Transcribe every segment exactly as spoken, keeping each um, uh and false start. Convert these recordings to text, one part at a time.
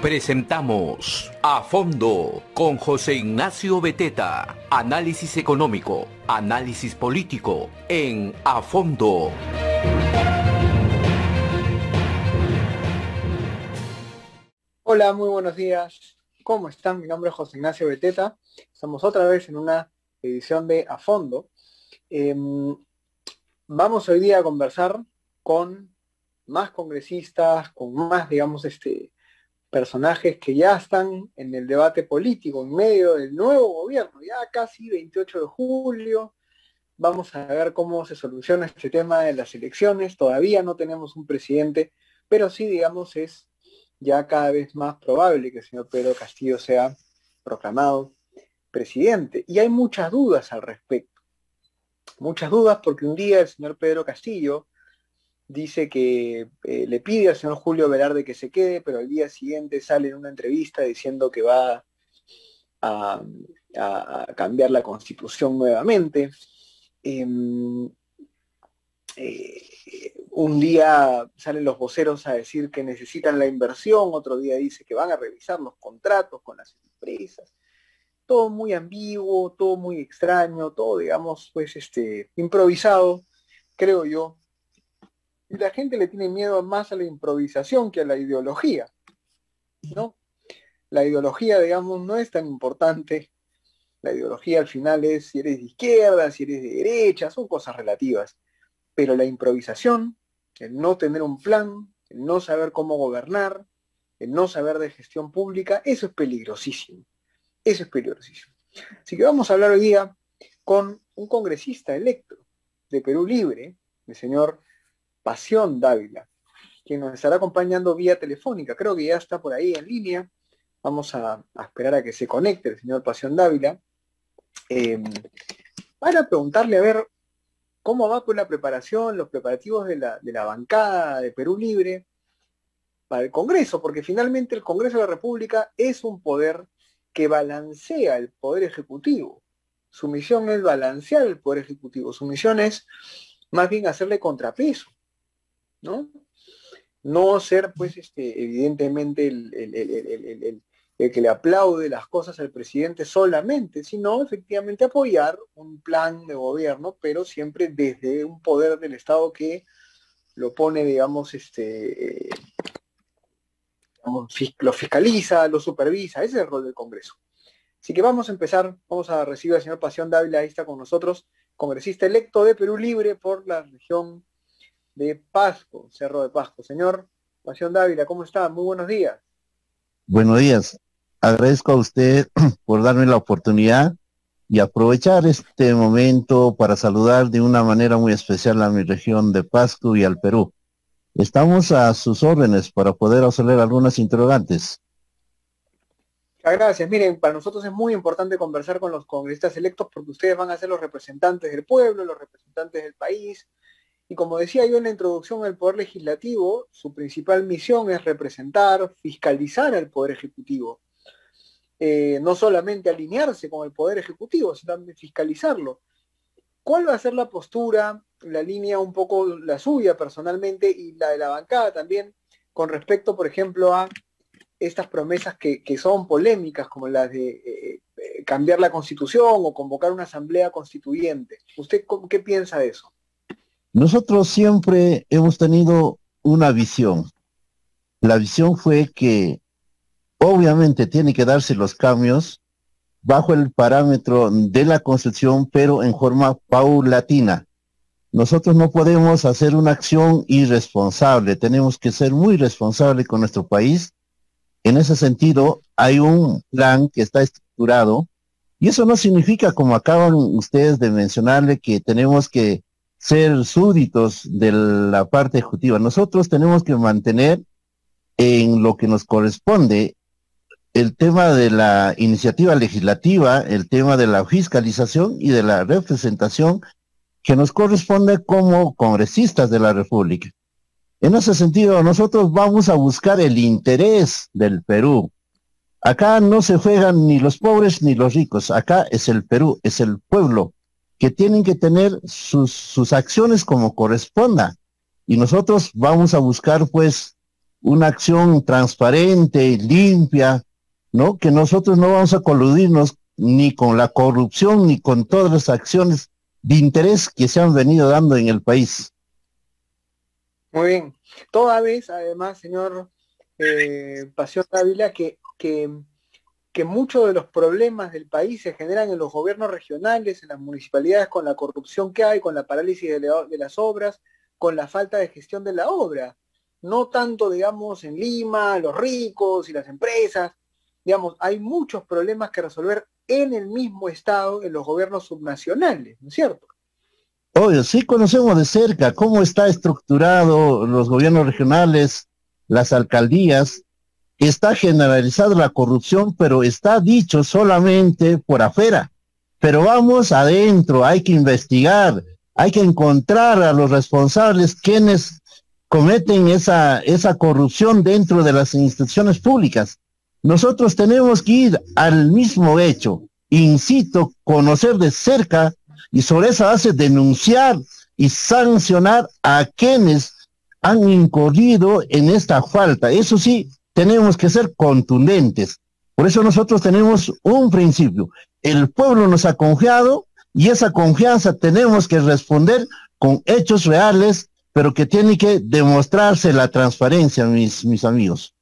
Presentamos A Fondo con José Ignacio Beteta. Análisis económico, análisis político en A Fondo. Hola, muy buenos días. ¿Cómo están? Mi nombre es José Ignacio Beteta. Estamos otra vez en una edición de A Fondo. Eh, vamos hoy día a conversar con más congresistas, con más, digamos, este... personajes que ya están en el debate político en medio del nuevo gobierno, ya casi veintiocho de julio, vamos a ver cómo se soluciona este tema de las elecciones. Todavía no tenemos un presidente, pero sí, digamos, es ya cada vez más probable que el señor Pedro Castillo sea proclamado presidente, y hay muchas dudas al respecto, muchas dudas porque un día el señor Pedro Castillo dice que eh, le pide al señor Julio Velarde que se quede, pero al día siguiente sale en una entrevista diciendo que va a, a, a cambiar la Constitución nuevamente. Eh, eh, un día salen los voceros a decir que necesitan la inversión, otro día dice que van a revisar los contratos con las empresas. Todo muy ambiguo, todo muy extraño, todo, digamos, pues, este, improvisado, creo yo. Y la gente le tiene miedo más a la improvisación que a la ideología, ¿no? La ideología, digamos, no es tan importante. La ideología al final es si eres de izquierda, si eres de derecha, son cosas relativas. Pero la improvisación, el no tener un plan, el no saber cómo gobernar, el no saber de gestión pública, eso es peligrosísimo. Eso es peligrosísimo. Así que vamos a hablar hoy día con un congresista electo de Perú Libre, el señor Pasión Dávila, quien nos estará acompañando vía telefónica. Creo que ya está por ahí en línea. Vamos a, a esperar a que se conecte el señor Pasión Dávila eh, para preguntarle a ver cómo va con la preparación, los preparativos de la, de la bancada de Perú Libre para el Congreso, porque finalmente el Congreso de la República es un poder que balancea el poder ejecutivo. Su misión es balancear el poder ejecutivo, su misión es más bien hacerle contrapeso, ¿no? No ser, pues, este, evidentemente el, el, el, el, el, el, el que le aplaude las cosas al presidente solamente, sino efectivamente apoyar un plan de gobierno, pero siempre desde un poder del Estado que lo pone, digamos, este, eh, digamos, lo fiscaliza, lo supervisa. Ese es el rol del Congreso. Así que vamos a empezar, vamos a recibir al señor Pasión Dávila, ahí está con nosotros, congresista electo de Perú Libre por la región de Pasco, Cerro de Pasco. Señor Pasión Dávila, ¿cómo está? Muy buenos días. Buenos días. Agradezco a usted por darme la oportunidad y aprovechar este momento para saludar de una manera muy especial a mi región de Pasco y al Perú. Estamos a sus órdenes para poder resolver algunas interrogantes. Muchas gracias. Miren, para nosotros es muy importante conversar con los congresistas electos porque ustedes van a ser los representantes del pueblo, los representantes del país. Y como decía yo en la introducción, el Poder Legislativo, su principal misión es representar, fiscalizar al Poder Ejecutivo. Eh, no solamente alinearse con el Poder Ejecutivo, sino también fiscalizarlo. ¿Cuál va a ser la postura, la línea un poco la suya personalmente y la de la bancada también, con respecto, por ejemplo, a estas promesas que, que son polémicas, como las de eh, eh, cambiar la Constitución o convocar una asamblea constituyente? ¿Usted qué piensa de eso? Nosotros siempre hemos tenido una visión. La visión fue que obviamente tiene que darse los cambios bajo el parámetro de la Constitución, pero en forma paulatina. Nosotros no podemos hacer una acción irresponsable, tenemos que ser muy responsables con nuestro país. En ese sentido, hay un plan que está estructurado, y eso no significa, como acaban ustedes de mencionarle, que tenemos que ser súbditos de la parte ejecutiva. Nosotros tenemos que mantener en lo que nos corresponde el tema de la iniciativa legislativa, el tema de la fiscalización y de la representación que nos corresponde como congresistas de la República. En ese sentido, nosotros vamos a buscar el interés del Perú. Acá no se juegan ni los pobres ni los ricos, acá es el Perú, es el pueblo, que tienen que tener sus, sus acciones como corresponda. Y nosotros vamos a buscar, pues, una acción transparente, limpia, ¿no? Que nosotros no vamos a coludirnos ni con la corrupción ni con todas las acciones de interés que se han venido dando en el país. Muy bien. Toda vez, además, señor eh, Pasión Ávila, que, que, que muchos de los problemas del país se generan en los gobiernos regionales, en las municipalidades, con la corrupción que hay, con la parálisis de, la, de las obras, con la falta de gestión de la obra. No tanto, digamos, en Lima, los ricos y las empresas. Digamos, hay muchos problemas que resolver en el mismo estado, en los gobiernos subnacionales, ¿no es cierto? Obvio, sí conocemos de cerca cómo está estructurado los gobiernos regionales, las alcaldías. Está generalizada la corrupción, pero está dicho solamente por afuera. Pero vamos adentro, hay que investigar, hay que encontrar a los responsables quienes cometen esa, esa corrupción dentro de las instituciones públicas. Nosotros tenemos que ir al mismo hecho, incito, conocer de cerca y sobre esa base denunciar y sancionar a quienes han incurrido en esta falta. Eso sí, tenemos que ser contundentes. Por eso nosotros tenemos un principio. El pueblo nos ha confiado y esa confianza tenemos que responder con hechos reales, pero que tiene que demostrarse la transparencia, mis, mis amigos.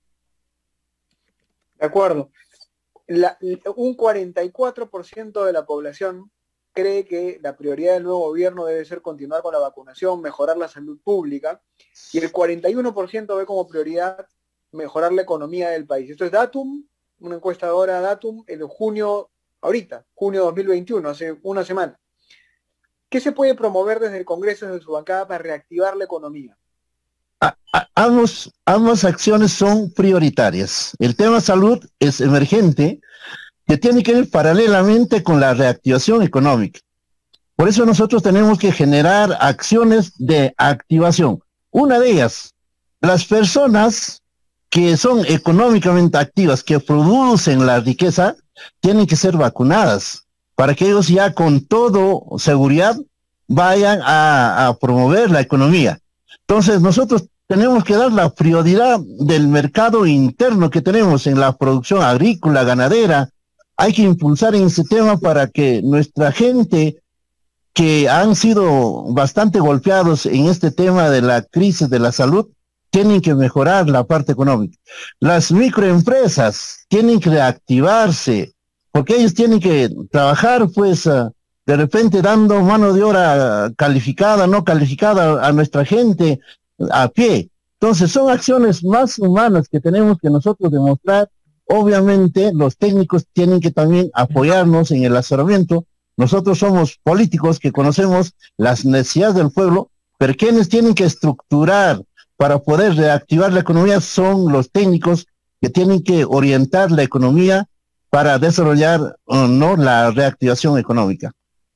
De acuerdo. La, un cuarenta y cuatro por ciento de la población cree que la prioridad del nuevo gobierno debe ser continuar con la vacunación, mejorar la salud pública, y el cuarenta y uno por ciento ve como prioridad mejorar la economía del país. Esto es Datum, una encuestadora Datum, en junio, ahorita, junio dos mil veintiuno, hace una semana. ¿Qué se puede promover desde el Congreso, desde su bancada, para reactivar la economía? A, a, ambos, ambas acciones son prioritarias. El tema salud es emergente, que tiene que ir paralelamente con la reactivación económica. Por eso nosotros tenemos que generar acciones de activación. Una de ellas, las personas que son económicamente activas, que producen la riqueza, tienen que ser vacunadas, para que ellos ya con todo seguridad vayan a, a promover la economía. Entonces nosotros tenemos que dar la prioridad del mercado interno que tenemos en la producción agrícola, ganadera. Hay que impulsar en ese tema para que nuestra gente, que han sido bastante golpeados en este tema de la crisis de la salud, tienen que mejorar la parte económica. Las microempresas tienen que reactivarse, porque ellos tienen que trabajar, pues, uh, de repente dando mano de obra calificada, no calificada a nuestra gente a pie. Entonces son acciones más humanas que tenemos que nosotros demostrar. Obviamente los técnicos tienen que también apoyarnos en el asesoramiento. Nosotros somos políticos que conocemos las necesidades del pueblo, pero quienes tienen que estructurar para poder reactivar la economía son los técnicos que tienen que orientar la economía para desarrollar o no la reactivación económica.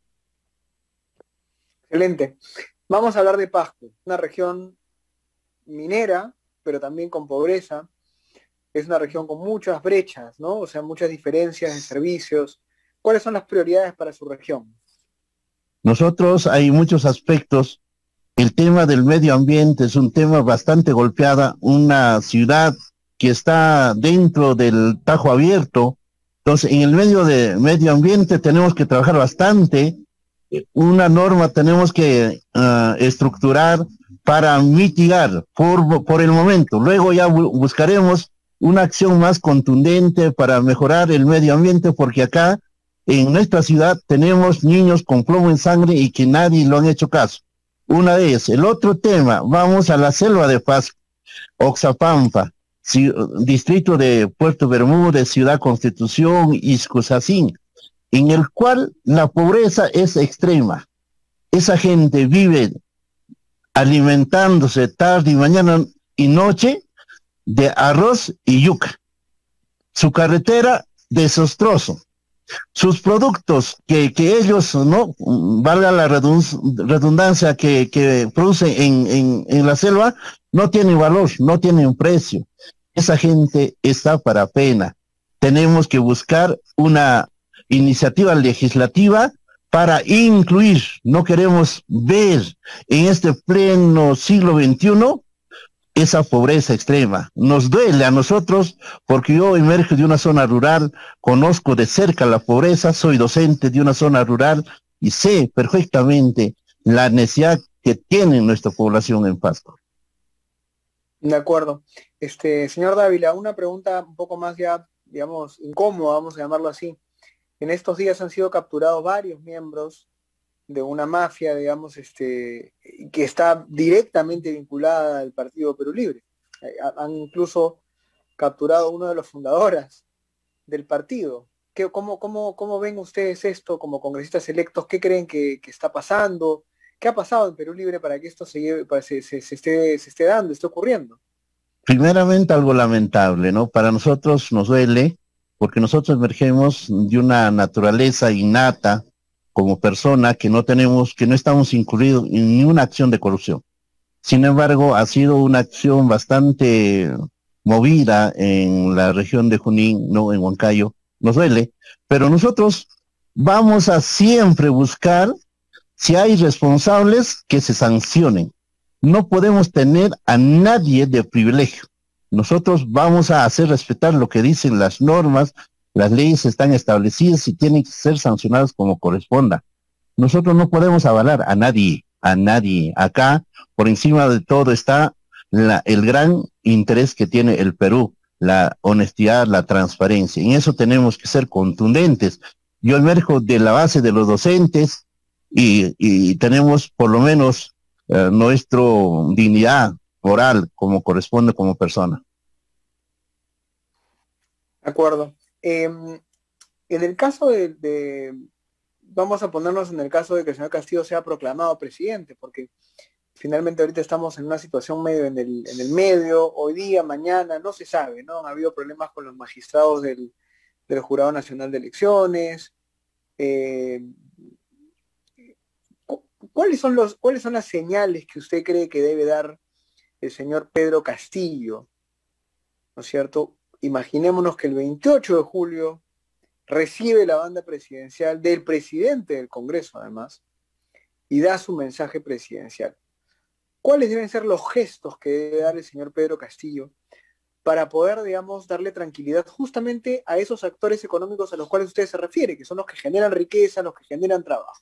Excelente. Vamos a hablar de Pasco, una región minera, pero también con pobreza. Es una región con muchas brechas, ¿no? O sea, muchas diferencias de servicios. ¿Cuáles son las prioridades para su región? Nosotros hay muchos aspectos. El tema del medio ambiente es un tema bastante golpeada, una ciudad que está dentro del Tajo Abierto. Entonces, en el medio de medio ambiente tenemos que trabajar bastante. Una norma tenemos que uh, estructurar para mitigar por, por el momento. Luego ya bu buscaremos una acción más contundente para mejorar el medio ambiente, porque acá en nuestra ciudad tenemos niños con plomo en sangre y que nadie lo han hecho caso. Una de ellas. El otro tema, vamos a la selva de Pasco, Oxapampa, si, distrito de Puerto Bermúdez, Ciudad Constitución, Iscusacín, en el cual la pobreza es extrema. Esa gente vive alimentándose tarde y mañana y noche de arroz y yuca. Su carretera, desastroso. Sus productos que, que ellos, no valga la redundancia, que, que producen en, en, en la selva, no tienen valor, no tienen precio. Esa gente está para pena. Tenemos que buscar una iniciativa legislativa para incluir. No queremos ver en este pleno siglo veintiuno esa pobreza extrema. Nos duele a nosotros porque yo emerjo de una zona rural, conozco de cerca la pobreza, soy docente de una zona rural y sé perfectamente la necesidad que tiene nuestra población en Pasco. De acuerdo. Este, señor Dávila, una pregunta un poco más ya, digamos, incómoda, vamos a llamarlo así. En estos días han sido capturados varios miembros de una mafia, digamos, este, que está directamente vinculada al Partido Perú Libre. Han incluso capturado a uno de los fundadores del partido. ¿Qué, cómo, cómo, ¿Cómo ven ustedes esto como congresistas electos? ¿Qué creen que, que está pasando? ¿Qué ha pasado en Perú Libre para que esto se, lleve, para se, se, se, esté, se esté dando, esté ocurriendo? Primeramente algo lamentable, ¿no? Para nosotros nos duele porque nosotros emergemos de una naturaleza innata como persona que no tenemos, que no estamos incluidos en ninguna acción de corrupción. Sin embargo, ha sido una acción bastante movida en la región de Junín, no en Huancayo, nos duele, pero nosotros vamos a siempre buscar, si hay responsables, que se sancionen. No podemos tener a nadie de privilegio. Nosotros vamos a hacer respetar lo que dicen las normas, las leyes están establecidas y tienen que ser sancionadas como corresponda. Nosotros no podemos avalar a nadie, a nadie. Acá, por encima de todo, está la, el gran interés que tiene el Perú, la honestidad, la transparencia. En eso tenemos que ser contundentes. Yo emerjo de la base de los docentes y, y tenemos por lo menos eh, nuestra dignidad moral como corresponde como persona. De acuerdo. Eh, en el caso de, de, vamos a ponernos en el caso de que el señor Castillo sea proclamado presidente, porque finalmente ahorita estamos en una situación medio en el, en el medio, hoy día, mañana, no se sabe, ¿no? Han habido problemas con los magistrados del, del Jurado Nacional de Elecciones. Eh, ¿cuáles son los, cuáles son las señales que usted cree que debe dar el señor Pedro Castillo? ¿No es cierto? Imaginémonos que el veintiocho de julio recibe la banda presidencial del presidente del Congreso, además, y da su mensaje presidencial. ¿Cuáles deben ser los gestos que debe dar el señor Pedro Castillo para poder, digamos, darle tranquilidad justamente a esos actores económicos a los cuales usted se refiere, que son los que generan riqueza, los que generan trabajo?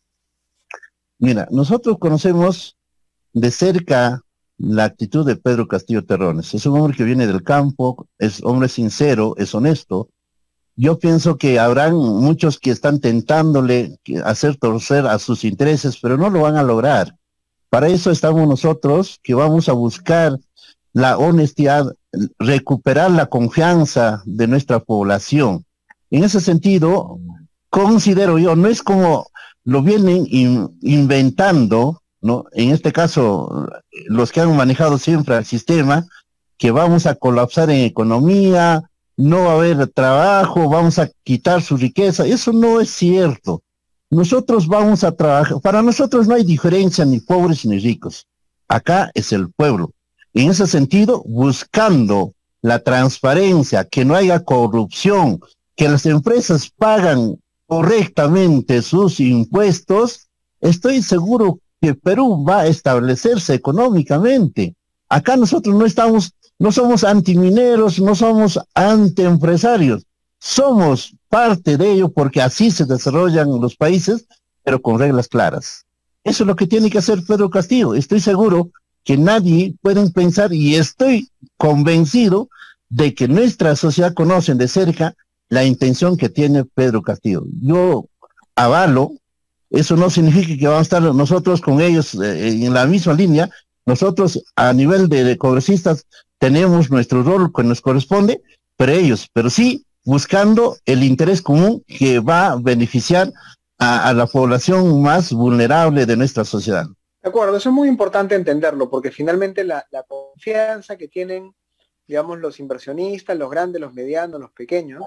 Mira, nosotros conocemos de cerca la actitud de Pedro Castillo Terrones. Es un hombre que viene del campo, es hombre sincero, es honesto. Yo pienso que habrán muchos que están tentándole hacer torcer a sus intereses, pero no lo van a lograr. Para eso estamos nosotros, que vamos a buscar la honestidad, recuperar la confianza de nuestra población. En ese sentido, considero yo, no es como lo vienen in, inventando, ¿no? En este caso, los que han manejado siempre el sistema, que vamos a colapsar en economía, no va a haber trabajo, vamos a quitar su riqueza. Eso no es cierto. Nosotros vamos a trabajar, para nosotros no hay diferencia ni pobres ni ricos. Acá es el pueblo. En ese sentido, buscando la transparencia, que no haya corrupción, que las empresas pagan correctamente sus impuestos, estoy seguro que Perú va a establecerse económicamente. Acá nosotros no estamos, no somos antimineros, no somos antiempresarios, somos parte de ello porque así se desarrollan los países, pero con reglas claras. Eso es lo que tiene que hacer Pedro Castillo. Estoy seguro que nadie puede pensar, y estoy convencido de que nuestra sociedad conoce de cerca la intención que tiene Pedro Castillo. Yo avalo. Eso no significa que vamos a estar nosotros con ellos eh, en la misma línea. Nosotros a nivel de, de congresistas tenemos nuestro rol que nos corresponde, pero ellos, pero sí buscando el interés común que va a beneficiar a, a la población más vulnerable de nuestra sociedad. De acuerdo, eso es muy importante entenderlo, porque finalmente la, la confianza que tienen, digamos, los inversionistas, los grandes, los medianos, los pequeños,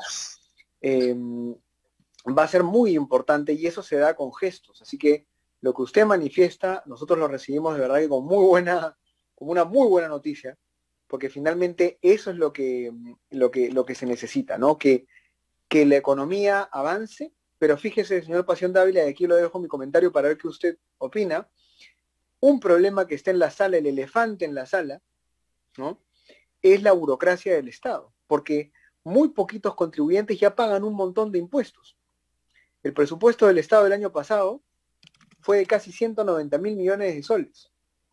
eh, va a ser muy importante y eso se da con gestos. Así que lo que usted manifiesta, nosotros lo recibimos de verdad que con muy buena, como una muy buena noticia, porque finalmente eso es lo que, lo que, lo que se necesita, ¿no? Que, que la economía avance, pero fíjese, señor Pasión Dávila, y aquí lo dejo mi comentario para ver qué usted opina. Un problema que está en la sala, el elefante en la sala, ¿no? Es la burocracia del Estado, porque muy poquitos contribuyentes ya pagan un montón de impuestos. El presupuesto del Estado del año pasado fue de casi ciento noventa mil millones de soles.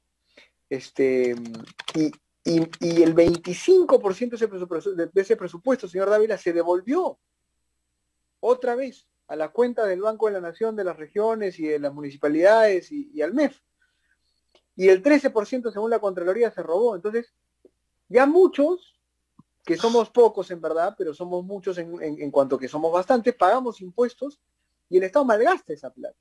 Este, y, y, y el veinticinco por ciento de ese, presupuesto, de ese presupuesto, señor Dávila, se devolvió otra vez a la cuenta del Banco de la Nación, de las regiones y de las municipalidades y, y al M E F. Y el trece por ciento, según la Contraloría, se robó. Entonces, ya muchos, que somos pocos en verdad, pero somos muchos en, en, en cuanto que somos bastantes, pagamos impuestos y el Estado malgasta esa plata.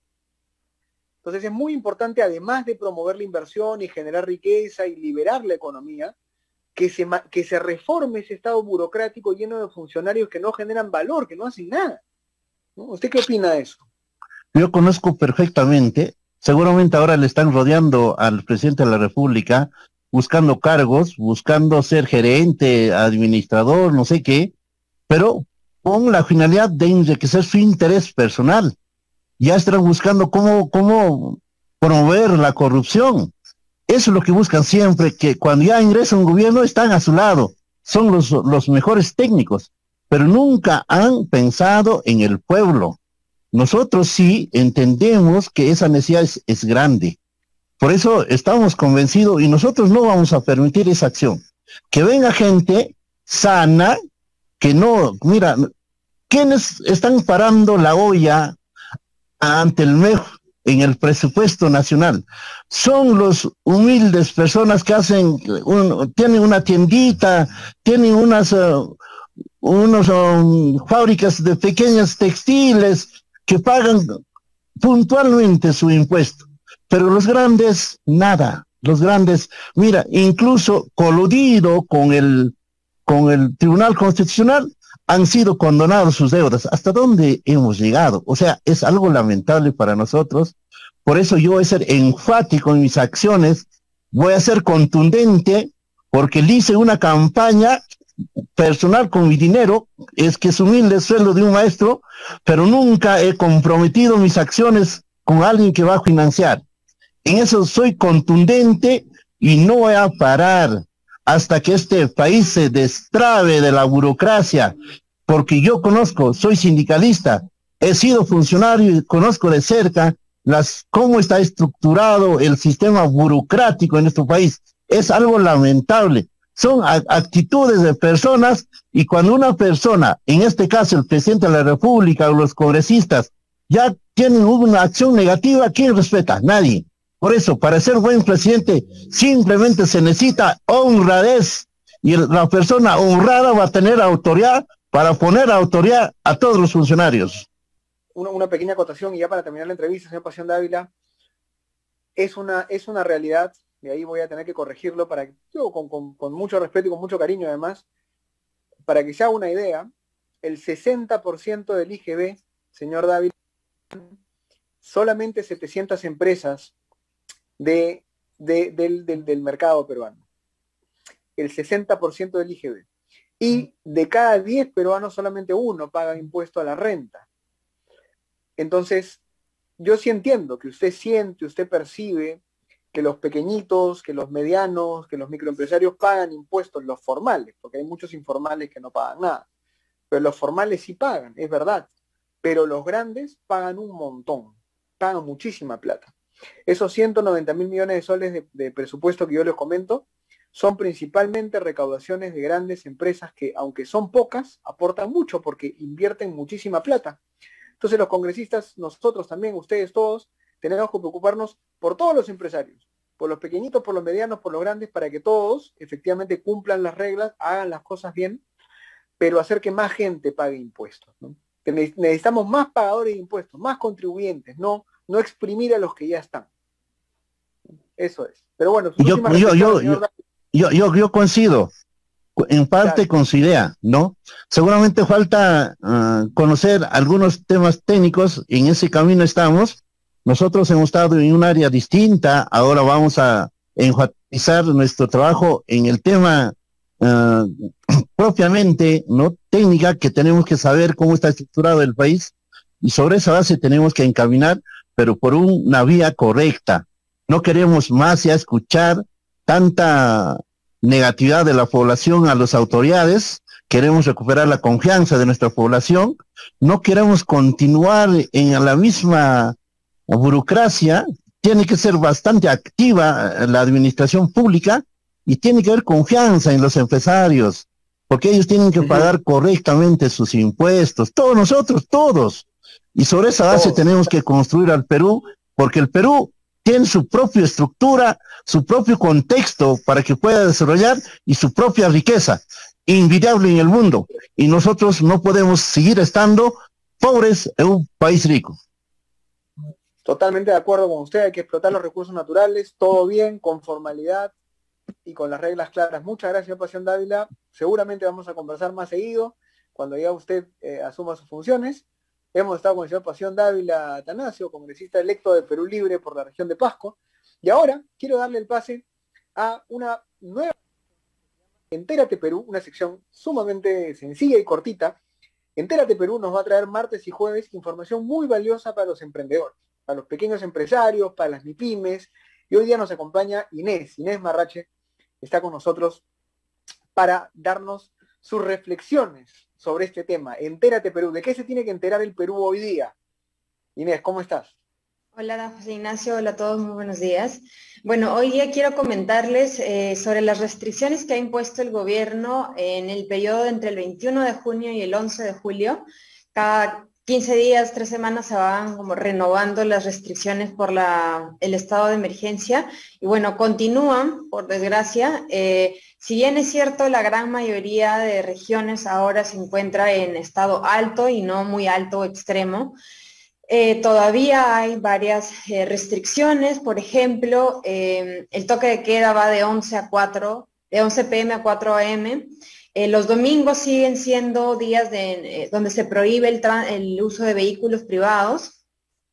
Entonces es muy importante, además de promover la inversión y generar riqueza y liberar la economía, que se, que se reforme ese Estado burocrático lleno de funcionarios que no generan valor, que no hacen nada, ¿no? ¿Usted qué opina de eso? Yo conozco perfectamente, seguramente ahora le están rodeando al presidente de la República, buscando cargos, buscando ser gerente, administrador, no sé qué, pero con la finalidad de enriquecer su interés personal. Ya están buscando cómo, cómo promover la corrupción. Eso es lo que buscan siempre, que cuando ya ingresa un gobierno están a su lado, son los, los mejores técnicos, pero nunca han pensado en el pueblo. Nosotros sí entendemos que esa necesidad es, es grande. Por eso estamos convencidos y nosotros no vamos a permitir esa acción. Que venga gente sana, que no, mira, ¿quiénes están parando la olla ante el M E F en el presupuesto nacional? Son los humildes personas que hacen, un, tienen una tiendita, tienen unas, uh, unos um, fábricas de pequeñas textiles que pagan puntualmente su impuesto. Pero los grandes, nada. Los grandes, mira, incluso coludido con el, con el Tribunal Constitucional, han sido condonados sus deudas. ¿Hasta dónde hemos llegado? O sea, es algo lamentable para nosotros. Por eso yo voy a ser enfático en mis acciones, voy a ser contundente, porque le hice una campaña personal con mi dinero, es que es humilde sueldo de un maestro, pero nunca he comprometido mis acciones con alguien que va a financiar. En eso soy contundente y no voy a parar hasta que este país se destrabe de la burocracia, porque yo conozco, soy sindicalista, he sido funcionario y conozco de cerca las, cómo está estructurado el sistema burocrático en nuestro país. Es algo lamentable. Son actitudes de personas, y cuando una persona, en este caso el presidente de la República o los congresistas, ya tienen una acción negativa, ¿quién respeta? Nadie. Por eso, para ser buen presidente, simplemente se necesita honradez, y la persona honrada va a tener autoridad para poner autoridad a todos los funcionarios. Una, una pequeña acotación, y ya para terminar la entrevista, señor Pasión Dávila, es una, es una realidad, y ahí voy a tener que corregirlo, para yo con, con, con mucho respeto y con mucho cariño además, para que se haga una idea, el sesenta por ciento del I G B, señor Dávila, solamente setecientas empresas de, de, del, del, del mercado peruano, el sesenta por ciento del I G B, y de cada diez peruanos solamente uno paga impuesto a la renta. Entonces, yo sí entiendo que usted siente, usted percibe que los pequeñitos, que los medianos, que los microempresarios pagan impuestos, los formales, porque hay muchos informales que no pagan nada, pero los formales sí pagan, es verdad, pero los grandes pagan un montón, pagan muchísima plata. Esos ciento noventa mil millones de soles de, de presupuesto que yo les comento son principalmente recaudaciones de grandes empresas que, aunque son pocas, aportan mucho porque invierten muchísima plata. Entonces los congresistas, nosotros también, ustedes todos, tenemos que preocuparnos por todos los empresarios, por los pequeñitos, por los medianos, por los grandes, para que todos efectivamente cumplan las reglas, hagan las cosas bien, pero hacer que más gente pague impuestos, ¿no? Que necesitamos más pagadores de impuestos, más contribuyentes, no, no exprimir a los que ya están. Eso es. Pero bueno, yo, yo, yo, yo, yo, yo, yo coincido en parte, claro, con su idea, ¿no? Seguramente falta uh, conocer algunos temas técnicos, en ese camino estamos. Nosotros hemos estado en un área distinta, ahora vamos a enfatizar nuestro trabajo en el tema uh, propiamente, ¿no? Técnica, que tenemos que saber cómo está estructurado el país, y sobre esa base tenemos que encaminar, pero por una vía correcta. No queremos más ya escuchar tanta negatividad de la población a las autoridades, queremos recuperar la confianza de nuestra población, no queremos continuar en la misma burocracia, tiene que ser bastante activa la administración pública y tiene que haber confianza en los empresarios, porque ellos tienen que pagar correctamente sus impuestos, todos nosotros, todos. Y sobre esa base todos. Tenemos que construir al Perú, porque el Perú tiene su propia estructura, su propio contexto para que pueda desarrollar y su propia riqueza, invidiable en el mundo. Y nosotros no podemos seguir estando pobres en un país rico. Totalmente de acuerdo con usted, hay que explotar los recursos naturales, todo bien, con formalidad y con las reglas claras. Muchas gracias, señor Pasión Dávila. Seguramente vamos a conversar más seguido cuando ya usted eh, asuma sus funciones. Hemos estado con el señor Pasión Dávila Atanasio, congresista electo de Perú Libre por la región de Pasco. Y ahora quiero darle el pase a una nueva Entérate Perú, una sección sumamente sencilla y cortita. Entérate Perú nos va a traer martes y jueves información muy valiosa para los emprendedores, para los pequeños empresarios, para las MIPYMES. Y hoy día nos acompaña Inés, Inés Marrache, está con nosotros para darnos sus reflexiones sobre este tema. Entérate Perú, ¿de qué se tiene que enterar el Perú hoy día? Inés, ¿cómo estás? Hola, José Ignacio, hola a todos, muy buenos días. Bueno, hoy día quiero comentarles eh, sobre las restricciones que ha impuesto el gobierno en el periodo entre el veintiuno de junio y el once de julio. Cada quince días, tres semanas se van como renovando las restricciones por la, el estado de emergencia y bueno, continúan, por desgracia. Eh, si bien es cierto, la gran mayoría de regiones ahora se encuentra en estado alto y no muy alto o extremo, eh, todavía hay varias eh, restricciones. Por ejemplo, eh, el toque de queda va de once a cuatro, de once pe eme a cuatro a eme. Eh, los domingos siguen siendo días de, eh, donde se prohíbe el, el uso de vehículos privados,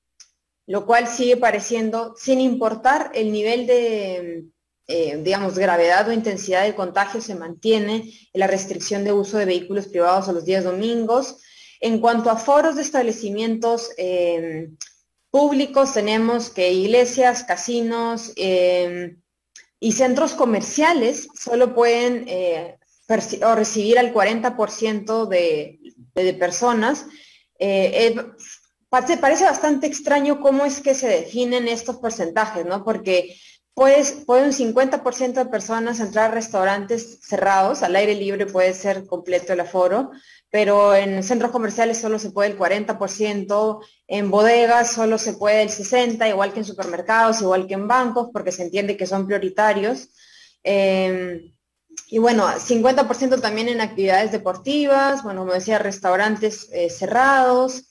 lo cual sigue pareciendo, sin importar el nivel de, eh, digamos, gravedad o intensidad del contagio, se mantiene la restricción de uso de vehículos privados a los días domingos. En cuanto a foros de establecimientos eh, públicos, tenemos que iglesias, casinos eh, y centros comerciales solo pueden eh, o recibir al cuarenta por ciento de, de, de personas. Eh, eh, parece bastante extraño cómo es que se definen estos porcentajes, ¿no? Porque pues, puede un cincuenta por ciento de personas entrar a restaurantes cerrados, al aire libre puede ser completo el aforo, pero en centros comerciales solo se puede el cuarenta por ciento, en bodegas solo se puede el sesenta por ciento, igual que en supermercados, igual que en bancos, porque se entiende que son prioritarios. Eh, Y bueno, cincuenta por ciento también en actividades deportivas, bueno, como decía, restaurantes eh, cerrados,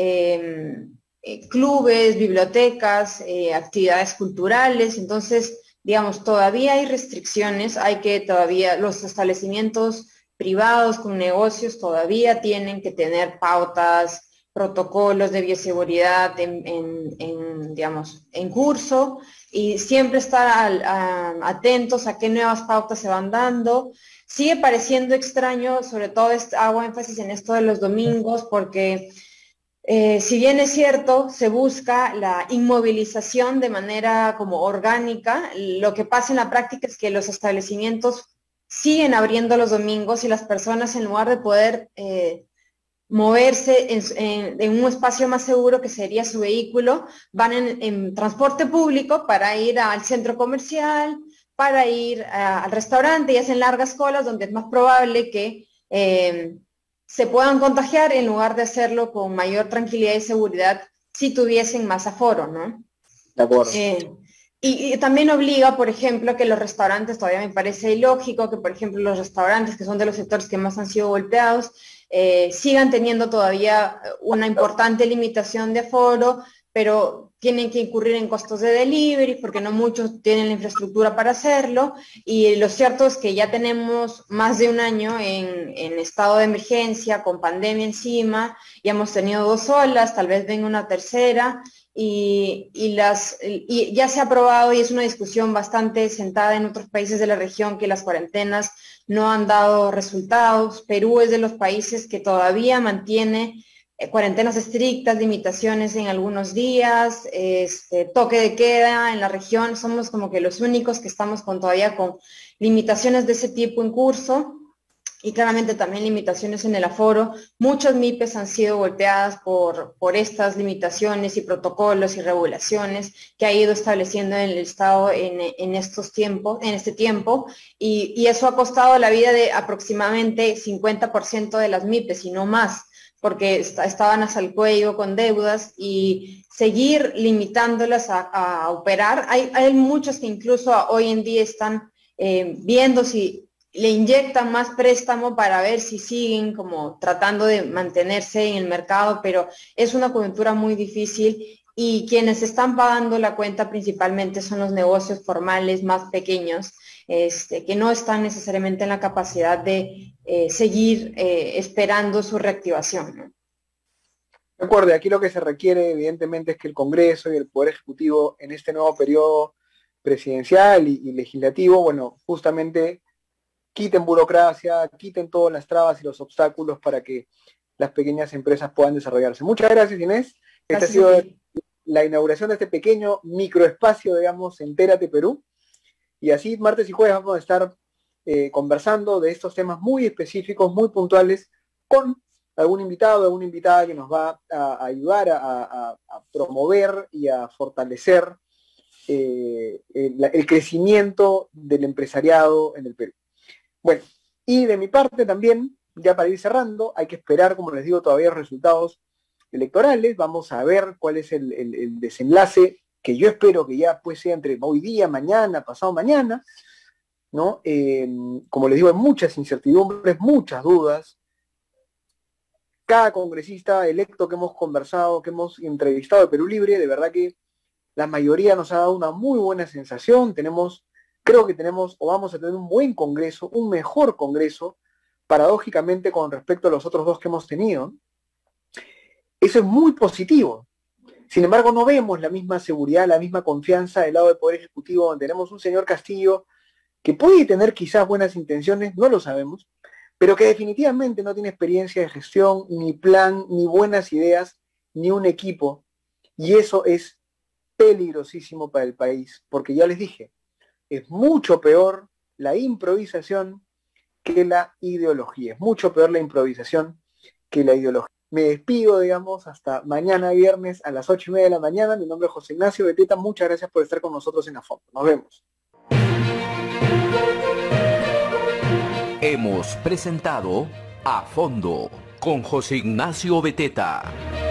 eh, eh, clubes, bibliotecas, eh, actividades culturales. Entonces, digamos, todavía hay restricciones, hay que todavía, los establecimientos privados con negocios todavía tienen que tener pautas, protocolos de bioseguridad en, en, en, digamos, en curso, y siempre estar al, a, atentos a qué nuevas pautas se van dando. Sigue pareciendo extraño, sobre todo hago énfasis en esto de los domingos, porque eh, si bien es cierto, se busca la inmovilización de manera como orgánica, lo que pasa en la práctica es que los establecimientos siguen abriendo los domingos y las personas, en lugar de poder eh, moverse en, en, en un espacio más seguro que sería su vehículo, van en, en transporte público para ir al centro comercial, para ir a, al restaurante, y hacen largas colas donde es más probable que eh, se puedan contagiar en lugar de hacerlo con mayor tranquilidad y seguridad si tuviesen más aforo, ¿no? De acuerdo. Eh, y, y también obliga, por ejemplo, que los restaurantes, todavía me parece ilógico que, por ejemplo, los restaurantes, que son de los sectores que más han sido golpeados, Eh, sigan teniendo todavía una importante limitación de aforo, pero tienen que incurrir en costos de delivery porque no muchos tienen la infraestructura para hacerlo. Y lo cierto es que ya tenemos más de un año en, en estado de emergencia, con pandemia encima, ya hemos tenido dos olas, tal vez venga una tercera, y, y, las, y ya se ha aprobado, y es una discusión bastante sentada en otros países de la región, que las cuarentenas no han dado resultados. Perú es de los países que todavía mantiene eh, cuarentenas estrictas, limitaciones en algunos días, este, toque de queda en la región. Somos como que los únicos que estamos con, todavía con limitaciones de ese tipo en curso. Y claramente también limitaciones en el aforo. Muchas M I P E S han sido golpeadas por, por estas limitaciones y protocolos y regulaciones que ha ido estableciendo el Estado en, en estos tiempos, en este tiempo, y, y eso ha costado la vida de aproximadamente cincuenta por ciento de las M I P E S y no más, porque est estaban hasta el cuello con deudas, y seguir limitándolas a, a operar. Hay, hay muchos que incluso hoy en día están eh, viendo si le inyectan más préstamo para ver si siguen como tratando de mantenerse en el mercado, pero es una coyuntura muy difícil, y quienes están pagando la cuenta principalmente son los negocios formales más pequeños, este, que no están necesariamente en la capacidad de eh, seguir eh, esperando su reactivación, ¿no? Recuerde, aquí lo que se requiere evidentemente es que el Congreso y el Poder Ejecutivo en este nuevo periodo presidencial y, y legislativo, bueno, justamente quiten burocracia, quiten todas las trabas y los obstáculos para que las pequeñas empresas puedan desarrollarse. Muchas gracias, Inés. Esta ha sido la inauguración de este pequeño microespacio, digamos, Entérate Perú. Y así, martes y jueves vamos a estar eh, conversando de estos temas muy específicos, muy puntuales, con algún invitado, alguna invitada que nos va a, a ayudar a, a, a promover y a fortalecer eh, el, el crecimiento del empresariado en el Perú. Bueno, y de mi parte también, ya para ir cerrando, hay que esperar, como les digo, todavía los resultados electorales. Vamos a ver cuál es el, el, el desenlace, que yo espero que ya pues sea entre hoy día, mañana, pasado mañana, ¿no? Eh, como les digo, hay muchas incertidumbres, muchas dudas. Cada congresista electo que hemos conversado, que hemos entrevistado de Perú Libre, de verdad que la mayoría nos ha dado una muy buena sensación. Tenemos... Creo que tenemos o vamos a tener un buen Congreso, un mejor Congreso, paradójicamente con respecto a los otros dos que hemos tenido. Eso es muy positivo. Sin embargo, no vemos la misma seguridad, la misma confianza del lado del Poder Ejecutivo, donde tenemos un señor Castillo que puede tener quizás buenas intenciones, no lo sabemos, pero que definitivamente no tiene experiencia de gestión, ni plan, ni buenas ideas, ni un equipo. Y eso es peligrosísimo para el país, porque ya les dije, es mucho peor la improvisación que la ideología. Es mucho peor la improvisación que la ideología. Me despido, digamos, hasta mañana viernes a las ocho y media de la mañana. Mi nombre es José Ignacio Beteta. Muchas gracias por estar con nosotros en A Fondo. Nos vemos. Hemos presentado A Fondo con José Ignacio Beteta.